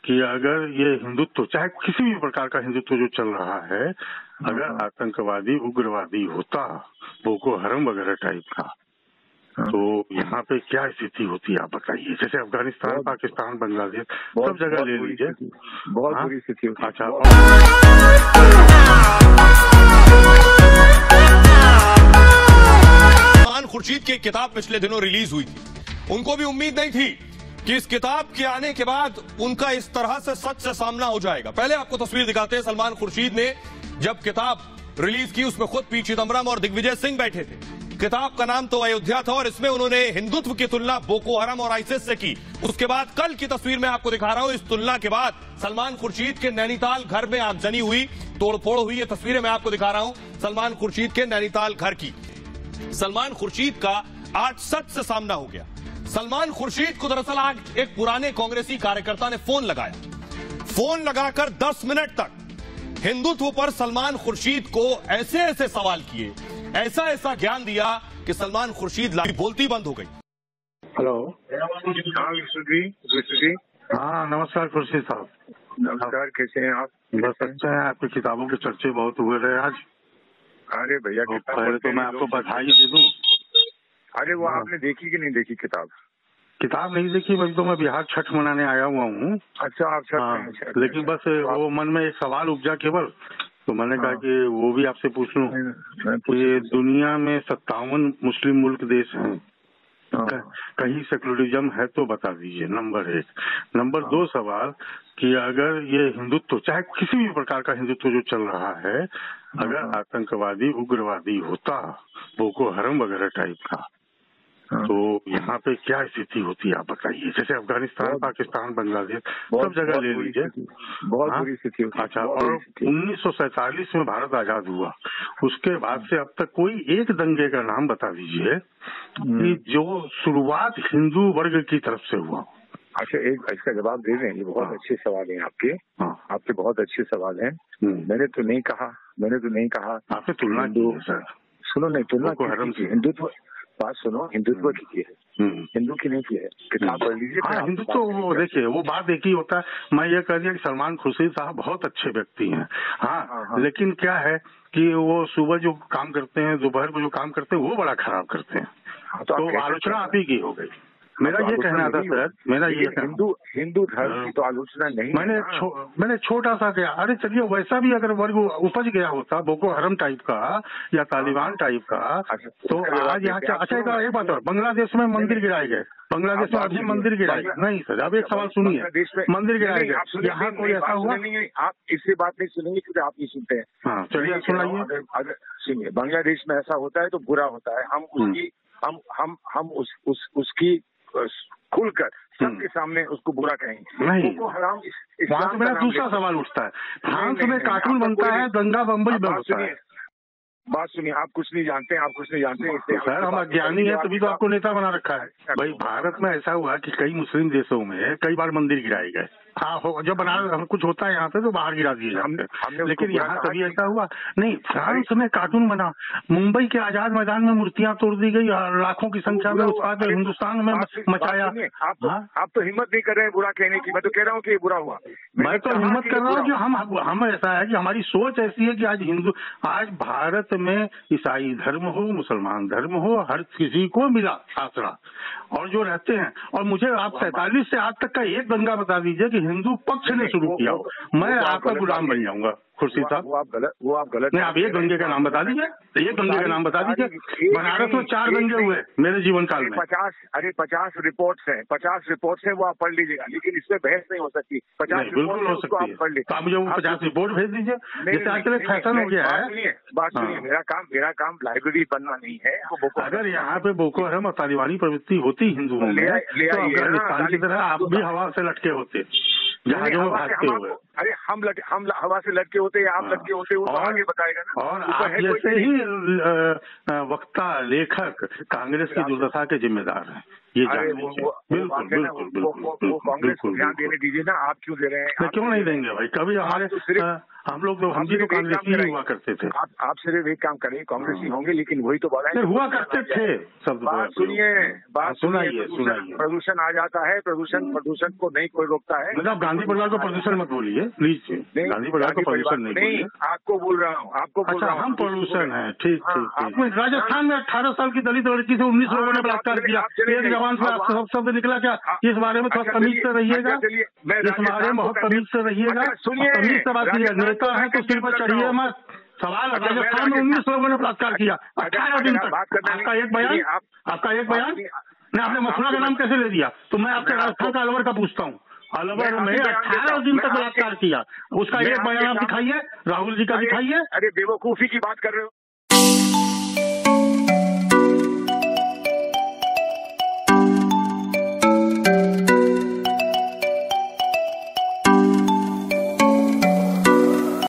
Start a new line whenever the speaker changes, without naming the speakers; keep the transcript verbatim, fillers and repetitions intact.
कि अगर ये हिंदुत्व, चाहे किसी भी प्रकार का हिंदुत्व जो चल रहा है, अगर आतंकवादी उग्रवादी होता, बोको हरम वगैरह टाइप का, तो यहाँ पे क्या स्थिति होती है आप बताइए। जैसे अफगानिस्तान, पाकिस्तान, बांग्लादेश, सब जगह ले लीजिए,
बहुत बुरी स्थिति होती है।
अच्छा,
सलमान खुर्शीद की किताब पिछले दिनों रिलीज हुई थी। उनको भी उम्मीद नहीं थी कि इस किताब के आने के बाद उनका इस तरह से सच से सामना हो जाएगा। पहले आपको तस्वीर दिखाते हैं। सलमान खुर्शीद ने जब किताब रिलीज की, उसमें खुद पी चिदम्बरम और दिग्विजय सिंह बैठे थे। किताब का नाम तो अयोध्या था और इसमें उन्होंने हिंदुत्व की तुलना बोको हरम और आईसिस से की। उसके बाद कल की तस्वीर में आपको दिखा रहा हूं, इस तुलना के बाद सलमान खुर्शीद के नैनीताल घर में आगजनी हुई, तोड़फोड़ हुई। ये तस्वीरें मैं आपको दिखा रहा हूं सलमान खुर्शीद के नैनीताल घर की। सलमान खुर्शीद का आज सच से सामना हो गया। सलमान खुर्शीद को दरअसल आज एक पुराने कांग्रेसी कार्यकर्ता ने फोन लगाया। फोन लगाकर दस मिनट तक हिंदुत्व पर सलमान खुर्शीद को ऐसे ऐसे सवाल किए, ऐसा ऐसा ज्ञान दिया कि सलमान खुर्शीद बोलती बंद हो गई।
हेलो,
हाँ विष्णु जी, विष्णु जी,
हाँ नमस्कार खुर्शीद साहब।
नमस्कार, कैसे हैं आप?
बस अच्छा है, आपकी किताबों के चर्चे बहुत हुए रहे आज।
अरे भैया,
पहले तो मैं आपको बधाई दे दूं।
अरे वो आपने देखी कि नहीं देखी किताब?
किताब नहीं देखी, वही तो मैं बिहार छठ मनाने आया हुआ हूँ।
अच्छा, आप छठ
हाँ,
में,
लेकिन बस वो मन में एक सवाल उपजा केवल, तो मैंने कहा कि वो भी आपसे पूछ लूं कि दुनिया में सत्तावन मुस्लिम मुल्क देश हैं, कहीं सेकुलरिज्म है तो बता दीजिए, नंबर एक। नंबर दो सवाल कि अगर ये हिंदुत्व, चाहे किसी भी प्रकार का हिंदुत्व जो चल रहा है, अगर आतंकवादी उग्रवादी होता, बोको हरम वगैरह टाइप का, तो यहाँ पे क्या स्थिति होती है आप बताइए। जैसे अफगानिस्तान, पाकिस्तान, बांग्लादेश, सब जगह ले लीजिए,
बहुत बुरी स्थिति होती है।
अच्छा, और उन्नीस सौ सैतालीस में भारत आजाद हुआ, उसके बाद से अब तक कोई एक दंगे का नाम बता दीजिए कि जो शुरुआत हिंदू वर्ग की तरफ से हुआ।
अच्छा, एक इसका जवाब दे रहे हैं, ये बहुत अच्छे सवाल हैं आपके, आपके बहुत अच्छे सवाल हैं। मैंने तो नहीं कहा, मैंने तो नहीं कहा
आपने तुलना की है सर।
सुनो, नहीं तुलना की, हिंदुत्व, बात सुनो, हिंदुत्व की की है, हिंदू की नहीं की है। किताब पढ़ लीजिए।
हाँ, हिंदुत्व वो देखिए, वो बात एक ही होता है। मैं ये कह दिया कि सलमान खुर्शीद साहब बहुत अच्छे व्यक्ति हैं, हाँ, हाँ, हाँ। लेकिन क्या है कि वो सुबह जो काम करते हैं, दोपहर को जो काम करते हैं, वो बड़ा खराब करते हैं। हाँ, तो, तो आलोचना आप ही की हो गई। मेरा ये कहना था सर, मेरा ये
हिंदू हिंदू धर्म की तो आलोचना नहीं।
मैंने छो, मैंने छोटा सा क्या, अरे चलिए वैसा भी अगर वर्ग उपज गया होता, बोको हरम टाइप का या तालिबान टाइप का, तो आज यहाँ क्या। अच्छा, एक बात और, बांग्लादेश में मंदिर गिराए गए, बांग्लादेश में अभी मंदिर गिराए गए। नहीं सर, अब एक सवाल सुनिए, मंदिर गिराए गए, यहाँ कोई ऐसा हुआ?
आप इससे बात नहीं सुनेंगे क्योंकि आप नहीं सुनते हैं।
हाँ चलिए सुनाइए।
अगर सुनिए, बांग्लादेश में ऐसा होता है तो बुरा होता है, हम उसकी हम हम हम उस उस उसकी खुलकर सबके सामने उसको बुरा कहेंगे नहीं। हराम,
वहाँ तो मेरा दूसरा सवाल उठता है, फ्रांस में कार्टून बनता है, दंगा बम्बई में होता है।
बात सुनिए, आप कुछ नहीं जानते, आप कुछ नहीं जानते
तो सर, हम अज्ञानी है तभी तो आपको नेता बना रखा है। भाई भारत में ऐसा हुआ कि कई मुस्लिम देशों में कई बार मंदिर गिराए गए। हाँ, हो जब बना हम कुछ होता है यहाँ पे तो बाहर गिरा दिए जाते हैं, लेकिन यहाँ कभी ऐसा हुआ नहीं। फ्रांस में कार्टून बना, मुंबई के आजाद मैदान में मूर्तियां तोड़ दी गई, लाखों की संख्या में उत्पाद हिंदुस्तान में मचाया।
आप आप तो हिम्मत नहीं कर रहे हैं बुरा कहने की, मैं तो कह रहा हूँ कि ये बुरा हुआ।
मैं तो हिम्मत कर रहा हूँ कि हम हम ऐसा है कि हमारी सोच ऐसी है कि आज हिंदू, आज भारत में ईसाई धर्म हो, मुसलमान धर्म हो, हर किसी को मिला आसरा, और जो रहते हैं। और मुझे आप सैतालीस से आज तक का एक दंगा बता दीजिए कि हिंदू पक्ष ने शुरू किया हो, मैं आपका गुलाम बन जाऊंगा खुर्शीद साहब।
वो आप गलत वो आप गलत
नहीं, आप एक दंगे का नाम बता दीजिए, एक दंगे का नाम बता दीजिए। बनारस में चार दंगे हुए मेरे जीवन काल में।
पचास अरे पचास रिपोर्ट्स हैं, पचास रिपोर्ट्स हैं, वो आप पढ़ लीजिएगा, लेकिन इसमें बहस नहीं हो सकती। पचास
बिल्कुल हो सकती है, तो आप मुझे वो पचास रिपोर्ट भेज दीजिए, जैसे आजकल फैशन हो गया है।
बात सुनिए, मेरा काम मेरा काम लाइब्रेरी बनना नहीं है।
अगर यहाँ पे बोको हरम और तालिबानी प्रवृत्ति होती हिंदुओं में, तो अफगानिस्तान की तरह आप भी हवा से लटके होते, जहाजों में भागते हुए।
अरे हम लट, हम हवा से लटके होते या आप लटके होते, वो आगे बताएगा ना।
और आप जैसे ही वक्ता, लेखक कांग्रेस की दुर्दशा के जिम्मेदार हैं। ये
अरे
जान
वो
लीजिए।
वो
बिल्कुल
बात है ना,
बिल्कुल
वो- वो-
बिल्कुल
वो कांग्रेस को
बिल्कुल
ध्यान
बिल्कुल।
देने दीजिए ना, आप क्यों दे रहे हैं?
नहीं,
आप
क्यों नहीं देंगे भाई, कभी हमारे
तो सिर्फ-
आ, हम लोग तो हम
आप
भी तो
सिर्फ एक काम
कांग्रेसी ही
कराइए।
हुआ करते थे।
आप आप सिर्फ एक काम करें, कांग्रेसी होंगे लेकिन वही तो बात है।
नहीं, हुआ करते थे शब्द
बात
प्रयोग।
सुनिए, बात
सुनाइए
सुनिए, प्रदूषण
सुनाइए।
प्रदूषण आ जाता है, प्रदूषण प्रदूषण को नहीं कोई रोकता है।
मतलब गांधी परिवार को प्रदूषण मत बोलिए प्लीज।
नहीं,
गांधी परिवार को
गांधी
प्रदूषण नहीं
नहीं,
बोलिए।
आपको बोल रहा हूँ, आपको बोल
अच्छा,
रहा हूँ।
हम प्रदूषण है, ठीक
हाँ,
ठीक ठीक।
आप-
राजस्थान में अठारह साल की दलित लड़की से उन्नीस
हाँ,
लोगों ने
आप
बलात्कार
चले-
किया,
आप चले
एक
गए।
जवान से
अब
आपसे
वहाँ-
सब शब्द निकला क्या?
हाँ,
इस बारे में थोड़ा
अच्छा,
तमीज
चलिए,
से रहिएगा,
अच्छा, चलिए, मैं
इस बारे
राजस्थान
में
को
बहुत
करने-
तमीज से रहिएगा,
अच्छा, सुनिए,
तमीज से बात कीजिए।
राजस्थान
नेता
को
है
मैं
तो सिर पर
करता
चढ़िए
हूँ।
मत। सवाल
अच्छा, मैं
राजस्थान में उन्नीस लोगों ने बलात्कार किया,
अगर-
अठारह
अगर
दिन
आप
तक।
बात करने
आपका
नहीं-
एक बयान,
सुनिए, आप-
आपका एक
आप
बयान
सुनिए,
नहीं, आपने मथुरा का
आपको-
नाम कैसे ले दिया? तो मैं आपके
मैं
राजस्थान
आपको-
का अलवर का पूछता हूँ। अलवर
मैं
में
आपको बयान देता
अठारह
हूँ।
दिन
मैं
तक
आपके-
बलात्कार किया, उसका
मैं
एक
आपके
बयान आप
सामने-
दिखाइए, राहुल जी का
अरे-
दिखाइए।
अरे बेवकूफी की बात कर रहे हो।